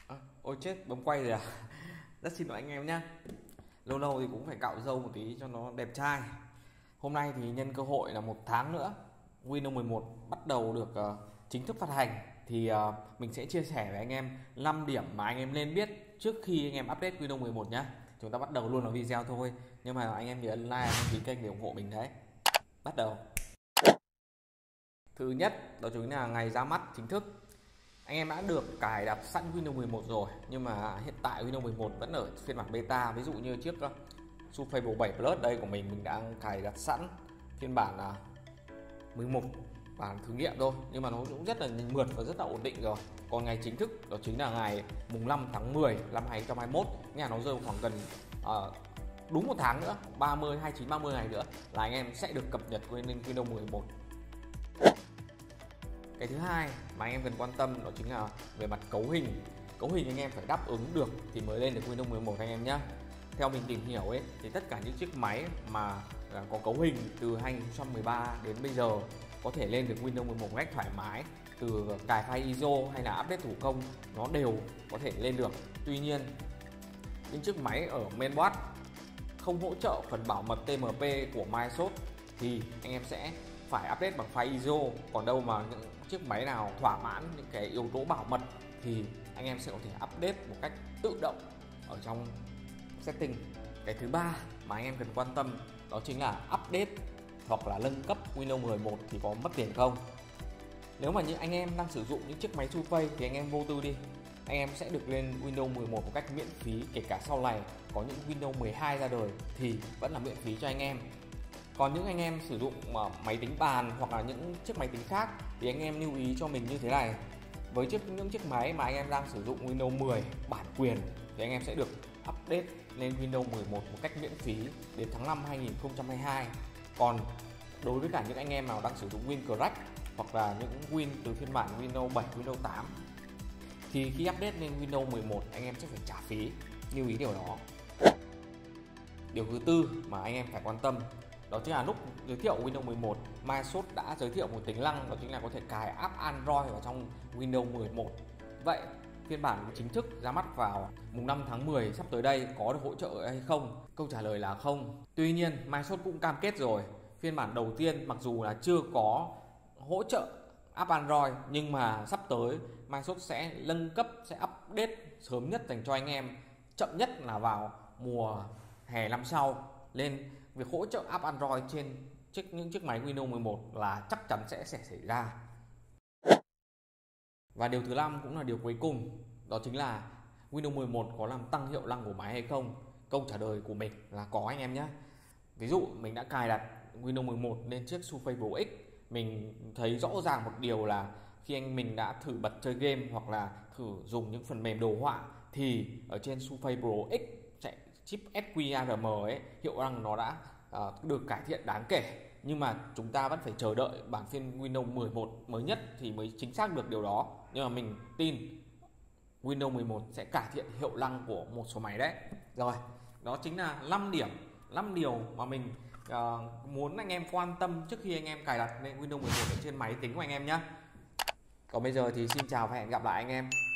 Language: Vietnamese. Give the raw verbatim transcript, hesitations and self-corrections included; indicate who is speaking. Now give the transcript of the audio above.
Speaker 1: À, ôi chết, bấm quay rồi à? Rất xin lỗi anh em nhé. Lâu lâu thì cũng phải cạo râu một tí cho nó đẹp trai. Hôm nay thì nhân cơ hội là một tháng nữa Windows mười một bắt đầu được ờ, chính thức phát hành. Thì ờ, mình sẽ chia sẻ với anh em năm điểm mà anh em nên biết trước khi anh em update Windows mười một nhé. Chúng ta bắt đầu luôn vào video thôi. Nhưng mà anh em nhớ ấn like, đăng ký kênh để ủng hộ mình đấy. Bắt đầu. Thứ nhất đó chính là ngày ra mắt chính thức. Anh em đã được cài đặt sẵn Windows mười một rồi, nhưng mà hiện tại Windows mười một vẫn ở phiên bản beta. Ví dụ như chiếc uh, Surface Pro bảy Plus đây của mình mình đang cài đặt sẵn phiên bản uh, mười một, bản thử nghiệm thôi, nhưng mà nó cũng rất là mượt và rất là ổn định rồi. Còn ngày chính thức đó chính là ngày mùng năm tháng mười năm hai nghìn không trăm hai mươi mốt, nhà nó rơi khoảng gần uh, đúng một tháng nữa, ba mươi, hai mươi chín, ba mươi ngày nữa là anh em sẽ được cập nhật lên Windows mười một. Cái thứ hai mà anh em cần quan tâm đó chính là về mặt cấu hình. Cấu hình anh em phải đáp ứng được thì mới lên được Windows mười một anh em nhé. Theo mình tìm hiểu ấy thì tất cả những chiếc máy mà có cấu hình từ hai nghìn không trăm mười ba đến bây giờ có thể lên được Windows mười một một cách thoải mái, từ cài file i ét o hay là update thủ công nó đều có thể lên được. Tuy nhiên những chiếc máy ở mainboard không hỗ trợ phần bảo mật tê em pê của Microsoft thì anh em sẽ phải update bằng file i ét o. Còn đâu mà những chiếc máy nào thỏa mãn những cái yếu tố bảo mật thì anh em sẽ có thể update một cách tự động ở trong setting. Cái thứ ba mà anh em cần quan tâm đó chính là update hoặc là nâng cấp Windows mười một thì có mất tiền không. Nếu mà những anh em đang sử dụng những chiếc máy Surface thì anh em vô tư đi, anh em sẽ được lên Windows mười một một cách miễn phí. Kể cả sau này có những Windows mười hai ra đời thì vẫn là miễn phí cho anh em. Còn những anh em sử dụng máy tính bàn hoặc là những chiếc máy tính khác thì anh em lưu ý cho mình như thế này. Với chiếc những chiếc máy mà anh em đang sử dụng Windows mười bản quyền thì anh em sẽ được update lên Windows mười một một cách miễn phí đến tháng năm hai nghìn không trăm hai mươi hai. Còn đối với cả những anh em nào đang sử dụng WinCrack hoặc là những Win từ phiên bản Windows bảy, Windows tám thì khi update lên Windows mười một anh em sẽ phải trả phí. Lưu ý điều đó. Điều thứ tư mà anh em phải quan tâm đó chính là lúc giới thiệu Windows mười một, Microsoft đã giới thiệu một tính năng đó chính là có thể cài app Android vào trong Windows mười một. Vậy phiên bản chính thức ra mắt vào mùng năm tháng mười sắp tới đây có được hỗ trợ hay không? Câu trả lời là không. Tuy nhiên Microsoft cũng cam kết rồi, phiên bản đầu tiên mặc dù là chưa có hỗ trợ app Android nhưng mà sắp tới Microsoft sẽ nâng cấp, sẽ update sớm nhất dành cho anh em, chậm nhất là vào mùa hè năm sau. Lên việc hỗ trợ app Android trên chiếc những chiếc máy Windows mười một là chắc chắn sẽ sẽ xảy ra. Và điều thứ năm cũng là điều cuối cùng, đó chính là Windows mười một có làm tăng hiệu năng của máy hay không? Câu trả lời của mình là có anh em nhé. Ví dụ mình đã cài đặt Windows mười một lên chiếc Surface Pro X, mình thấy rõ ràng một điều là khi anh mình đã thử bật chơi game hoặc là thử dùng những phần mềm đồ họa thì ở trên Surface Pro X chạy chip ét quy a rờ em ấy, hiệu năng nó đã uh, được cải thiện đáng kể. Nhưng mà chúng ta vẫn phải chờ đợi bản phiên Windows mười một mới nhất thì mới chính xác được điều đó. Nhưng mà mình tin Windows mười một sẽ cải thiện hiệu năng của một số máy đấy. Rồi, đó chính là năm điểm, năm điều mà mình uh, muốn anh em quan tâm trước khi anh em cài đặt lên Windows mười một ở trên máy tính của anh em nhé. Còn bây giờ thì xin chào và hẹn gặp lại anh em.